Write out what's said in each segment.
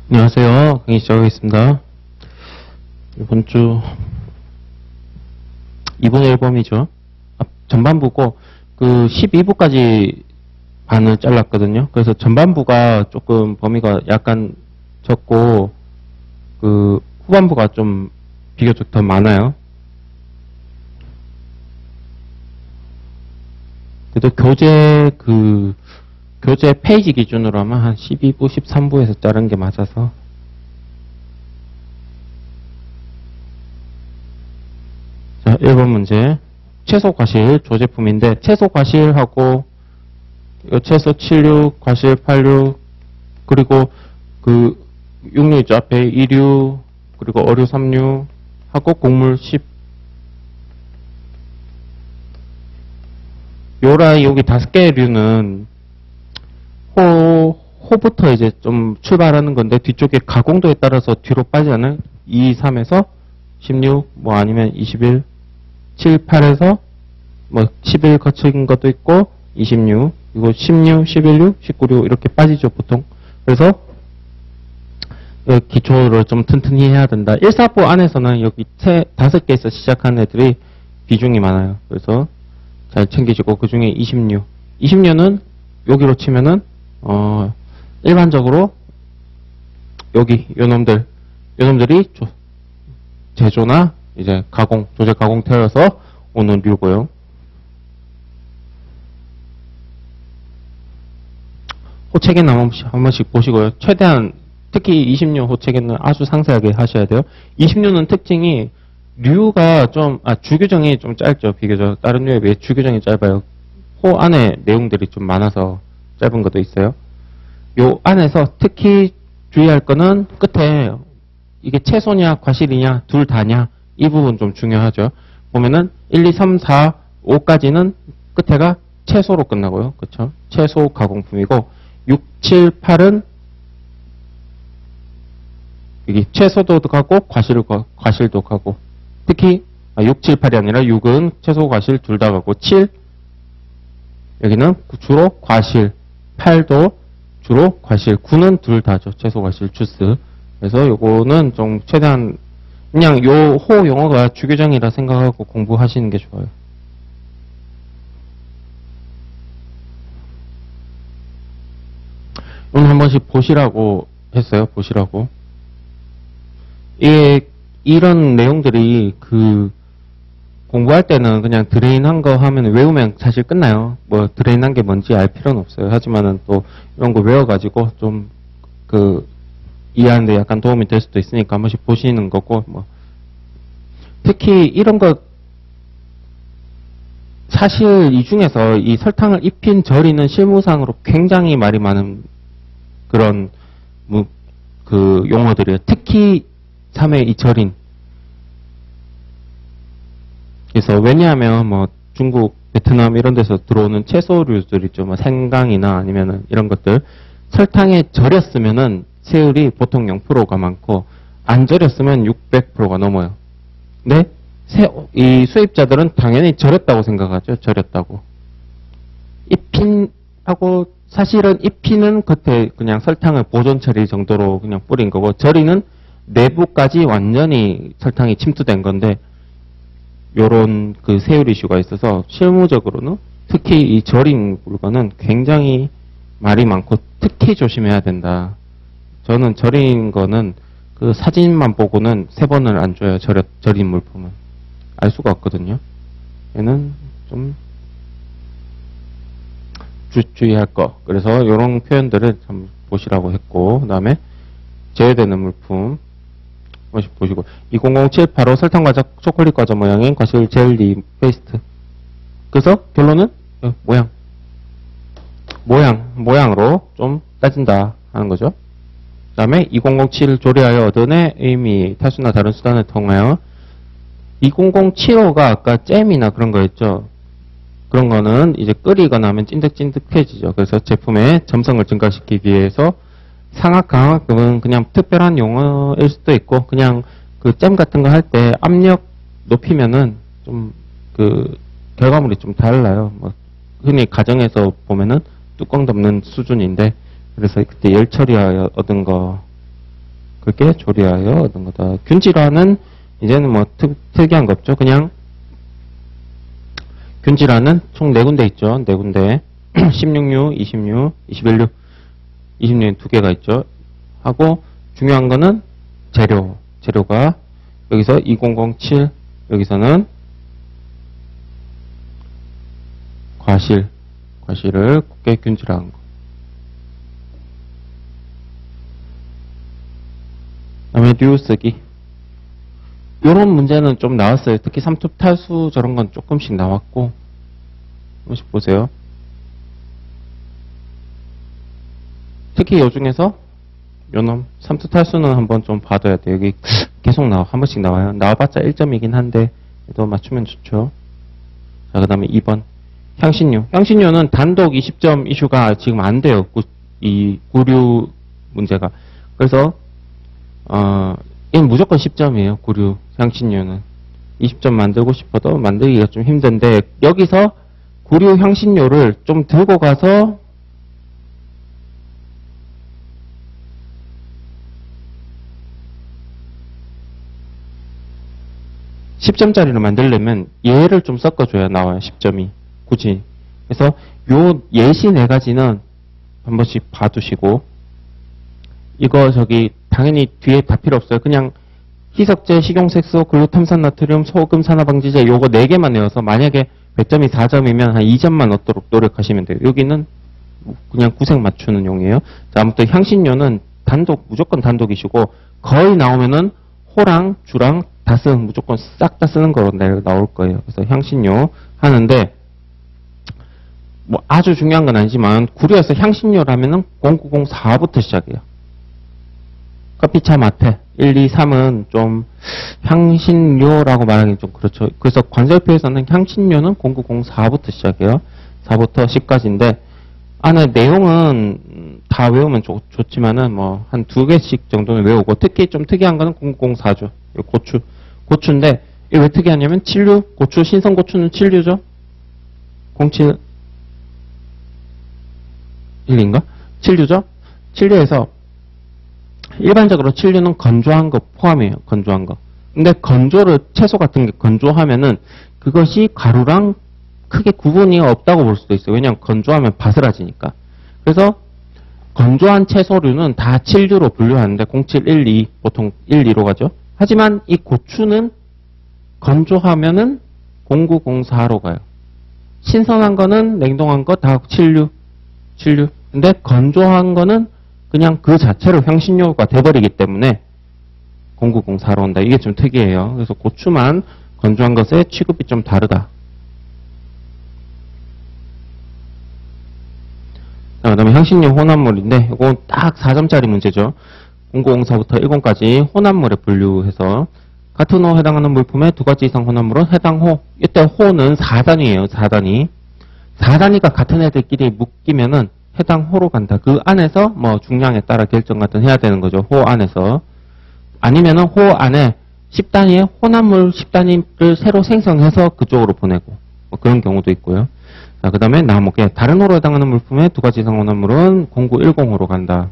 안녕하세요. 강의 시작하겠습니다. 이번 주 이번 앨범이죠. 전반부고 그 12부까지 반을 잘랐거든요. 그래서 전반부가 조금 범위가 약간 적고 그 후반부가 좀 비교적 더 많아요. 그래도 교재 페이지 기준으로 하면 한 12부, 13부에서 자른 게 맞아서. 자, 1번 문제. 채소 과실 조제품인데, 채소 과실하고, 채소 76, 과실 86, 그리고 그 6류 있죠. 앞에 2류, 그리고 어류 3류, 하고 곡물 10. 요라 여기 5개의 류는 호부터 이제 좀 출발하는 건데 뒤쪽에 가공도에 따라서 뒤로 빠지잖아요. 2, 3에서 16, 뭐 아니면 21, 7, 8에서 뭐 11 거친 것도 있고 26, 그리고 16, 11류, 19류 이렇게 빠지죠 보통. 그래서 기초를 좀 튼튼히 해야 된다. 1사부 안에서는 여기 5개에서 시작하는 애들이 비중이 많아요. 그래서 잘 챙기시고 그 중에 20류. 20류는 여기로 치면은 일반적으로 여기 요놈들이 제조나 이제 조제 가공 태워서 오는 류고요. 호체계는 한 번씩 보시고요. 최대한 특히 20류 호체계는 아주 상세하게 하셔야 돼요. 20류는 특징이 류가 주규정이 좀 짧죠. 비교적 다른 류에 비해 주규정이 짧아요. 호 안에 내용들이 좀 많아서 짧은 것도 있어요. 요 안에서 특히 주의할 거는 끝에 이게 채소냐 과실이냐 둘 다냐 이 부분 좀 중요하죠. 보면은 1, 2, 3, 4, 5까지는 끝에가 채소로 끝나고요. 그쵸? 채소 가공품이고 6, 7, 8은 여기 채소도 가고 과실도 가고 특히 6, 7, 8이 아니라 6은 채소 과실 둘 다 가고 7 여기는 주로 과실 8도 주로 과실 9는 둘 다죠. 채소 과실 주스. 그래서 요거는 좀 최대한 그냥 요 호 용어가 주규정이라 생각하고 공부하시는 게 좋아요. 오늘 한 번씩 보시라고 했어요. 보시라고. 이런 내용들이 공부할 때는 그냥 드레인한 거 하면 외우면 사실 끝나요. 뭐 드레인한 게 뭔지 알 필요는 없어요. 하지만은 또 이런 거 외워가지고 좀 이해하는데 약간 도움이 될 수도 있으니까 한 번씩 보시는 거고 뭐 특히 이런 거 사실 이 중에서 이 설탕을 입힌 절이는 실무상으로 굉장히 말이 많은 그런 용어들이에요. 특히 3회 이 절인. 그래서 왜냐하면 뭐 중국, 베트남 이런 데서 들어오는 채소류들 있죠. 뭐 생강이나 아니면은 이런 것들 설탕에 절였으면은 세율이 보통 0%가 많고 안 절였으면 600%가 넘어요. 근데 이 수입자들은 당연히 절였다고 생각하죠. 절였다고. 입힌하고 사실은 입히는 겉에 그냥 설탕을 보존 처리 정도로 그냥 뿌린 거고 절이는 내부까지 완전히 설탕이 침투된 건데 요런 세율 이슈가 있어서 실무적으로는 특히 이 절인 물건은 굉장히 말이 많고 특히 조심해야 된다. 저는 절인 거는 사진만 보고는 3번을 안 줘요. 절인 물품은. 알 수가 없거든요. 얘는 좀 주의할 거. 그래서 요런 표현들을 좀 보시라고 했고 그 다음에 제외되는 물품 보시고 2007 바로 설탕 과자 초콜릿 과자 모양인 과실 젤리 페이스트. 그래서 결론은 모양으로 좀 따진다 하는 거죠. 그 다음에 2007 조리하여 얻은의 의미 타수나 다른 수단을 통하여 2007호가 아까 잼이나 그런 거였죠. 그런 거는 이제 끓이거나 하면 찐득찐득해지죠. 그래서 제품의 점성을 증가시키기 위해서 상악, 강악금은 그냥 특별한 용어일 수도 있고, 그냥 잼 같은 거 할 때 압력 높이면은 좀 결과물이 좀 달라요. 뭐 흔히 가정에서 보면은 뚜껑 덮는 수준인데, 그래서 그때 열 처리하여 얻은 거 그렇게 조리하여 얻은 거다. 균질화는 이제는 뭐 특이한 거 없죠. 그냥 균질화는 총 4군데 있죠. 4군데 16류, 20류, 21류 20류 2개가 있죠. 하고 중요한 거는 재료가 여기서 2007 여기서는 과실을 곱게 균질화한 거. 그다음에 류 쓰기. 요런 문제는 좀 나왔어요. 특히 삼투 탈수 저런 건 조금씩 나왔고. 한 번씩 보세요. 특히 요 중에서 요놈 삼투 탈수는 한번 좀 봐둬야 돼요. 여기 계속 한 번씩 나와요. 나와봤자 1점이긴 한데 또 맞추면 좋죠. 자, 그 다음에 2번 향신료. 향신료는 단독 20점 이슈가 지금 안 돼요. 이 구류 문제가. 그래서 얘는 무조건 10점이에요. 구류 향신료는 20점 만들고 싶어도 만들기가 좀 힘든데, 여기서 구류 향신료를 좀 들고 가서 (10점짜리로) 만들려면 얘를 좀 섞어줘야 나와요. 10점이 굳이. 그래서 요 예시 4가지는 한 번씩 봐두시고, 이거 당연히 뒤에 다 필요 없어요. 그냥 희석제, 식용색소, 글루탐산 나트륨, 소금 산화방지제 요거 4개만 외워서 만약에 100점이 4점이면 한 2점만 얻도록 노력하시면 돼요. 여기는 그냥 구색 맞추는 용이에요. 자, 아무튼 향신료는 무조건 단독이시고, 거의 나오면은 호랑 주랑 무조건 싹 다 쓰는 거로 나올 거예요. 그래서 향신료 하는데, 뭐 아주 중요한 건 아니지만 구류에서 향신료라면은 0904부터 시작해요. 커피차 마테 1, 2, 3은 좀 향신료라고 말하기 좀 그렇죠. 그래서 관설표에서는 향신료는 0904부터 시작해요. 4부터 10까지인데 안에 내용은 다 외우면 좋지만은 뭐 한 2개씩 정도는 외우고, 특히 좀 특이한 거는 0904죠. 고추인데 이게 왜 특이하냐면 7류 고추, 신선 고추는 7류죠. 07 1인가? 7류죠. 7류에서 일반적으로 7류는 건조한 거 포함해요. 건조한 거. 근데 채소 같은 게 건조하면은 그것이 가루랑 크게 구분이 없다고 볼 수도 있어요. 왜냐하면 건조하면 바스라지니까. 그래서 건조한 채소류는 다 7류로 분류하는데 07, 1, 2 보통 1, 2로 가죠. 하지만 이 고추는 건조하면은 0904로 가요. 신선한 거는 냉동한 거 다 7류. 근데 건조한 거는 그냥 그 자체로 향신료가 돼버리기 때문에 0904로 온다. 이게 좀 특이해요. 그래서 고추만 건조한 것에 취급이 좀 다르다. 자, 그 다음에 향신료 혼합물인데 이건 딱 4점짜리 문제죠. 0904부터 10까지 혼합물에 분류해서 같은 호에 해당하는 물품에 2가지 이상 혼합물은 해당 호. 이때 호는 4단위예요. 4단위. 4단위가 같은 애들끼리 묶이면은 해당 호로 간다. 그 안에서 뭐 중량에 따라 결정 같은 해야 되는 거죠. 호 안에서. 아니면은 호 안에 10단위의 혼합물 10단위를 새로 생성해서 그쪽으로 보내고 뭐 그런 경우도 있고요. 자, 그 다음에 나머지 다른 호로 해당하는 물품에 2가지 이상 혼합물은 0910호로 간다.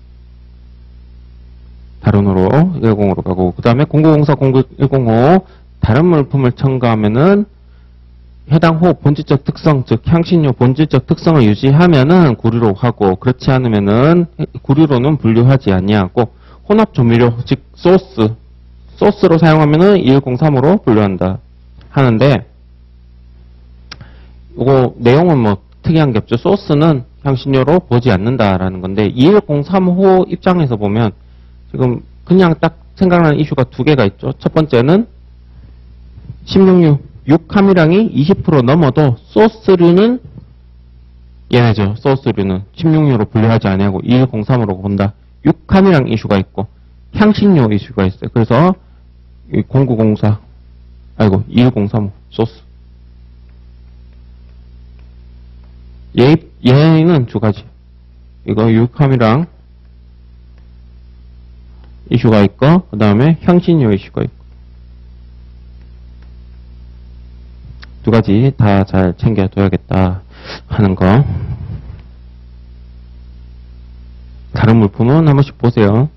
다른 호로 10으로 가고, 그 다음에 0904, 0910호 다른 물품을 첨가하면은 해당 호 본질적 특성, 즉 향신료 본질적 특성을 유지하면은 구류로 하고, 그렇지 않으면은 구류로는 분류하지 아니하고, 혼합 조미료, 즉 소스로 사용하면은 2103으로 분류한다 하는데, 이거 내용은 뭐 특이한 게 없죠. 소스는 향신료로 보지 않는다라는 건데, 2103호 입장에서 보면 지금 그냥 딱 생각나는 이슈가 2개가 있죠. 첫 번째는 16류 육함유량이 20% 넘어도 소스류는 얘네죠. 소스류는 16류로 분류하지 아니하고 2103으로 본다. 육함유량 이슈가 있고 향신료 이슈가 있어요. 그래서 2103 소스. 얘는 2가지. 이거 육함유량 이슈가 있고, 그 다음에 향신료 이슈가 있고. 2가지 다 잘 챙겨둬야겠다 하는 거. 다른 물품은 한 번씩 보세요.